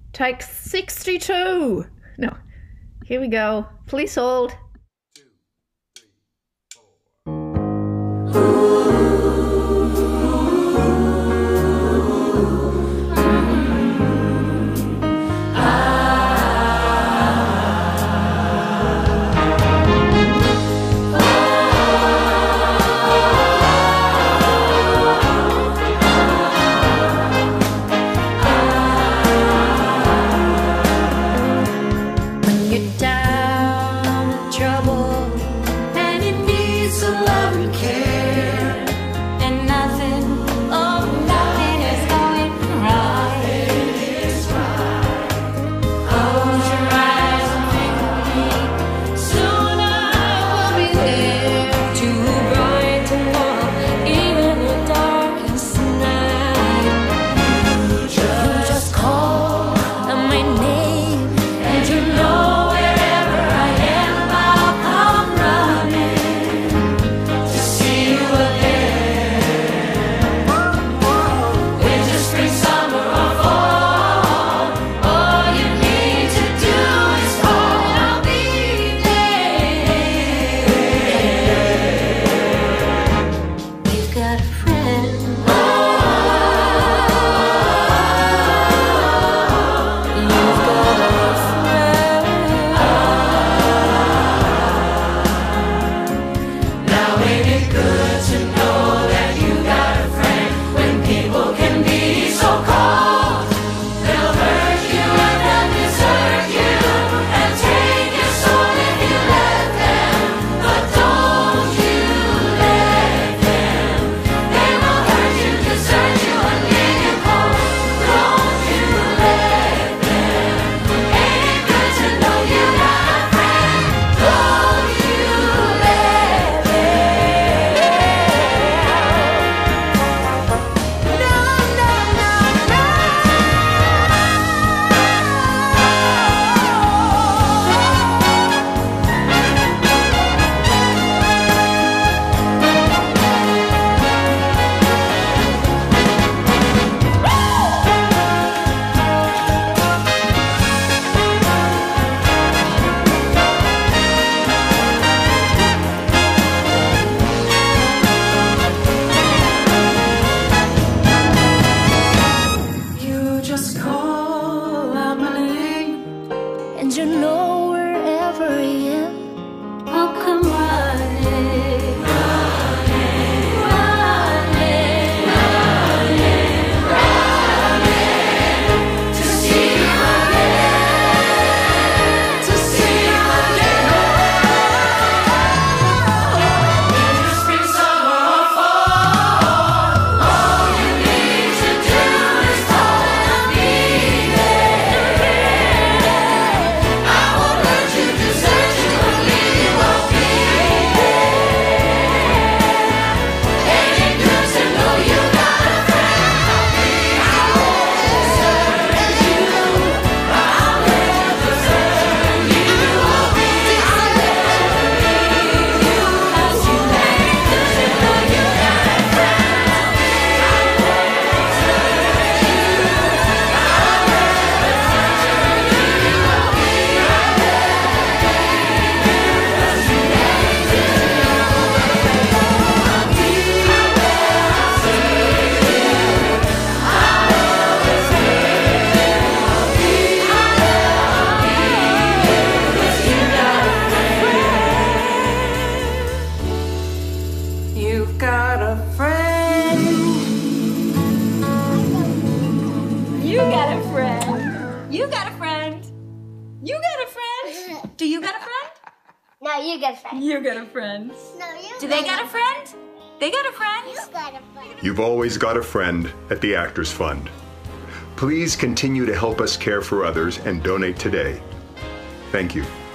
Take 62. No. Here we go. Please hold. And you know wherever I am, I'll come running, running, running, running, running to see you again, to see you again. Winter, spring, summer, or fall, all you need to do is call and I'll be there. I won't hurt you, desert you, and leave you. I'll be there. Ain't it good to know you got a friend? I won't desert you. I'll never desert you. I'll be there. Cause you ain't good to know you got a friend. I won't desert you. I'll never desert you. I'll be You've got a friend. You got a friend. You got a friend. You got a friend. Do you got a friend? No, you got a friend. You got a friend. No, you Do they got a friend? They got a friend. You got a friend. You've always got a friend at the Actors Fund. Please continue to help us care for others and donate today. Thank you.